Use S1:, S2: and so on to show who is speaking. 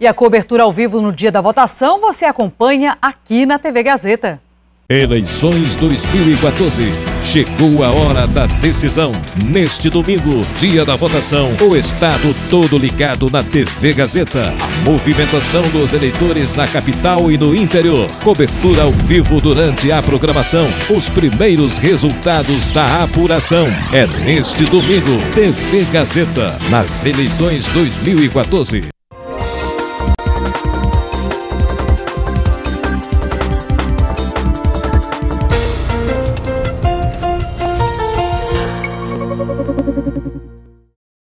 S1: E a cobertura ao vivo no dia da votação você acompanha aqui na TV Gazeta.
S2: Eleições 2014. Chegou a hora da decisão. Neste domingo, dia da votação, o estado todo ligado na TV Gazeta. A movimentação dos eleitores na capital e no interior. Cobertura ao vivo durante a programação. Os primeiros resultados da apuração. É neste domingo, TV Gazeta, nas eleições 2014.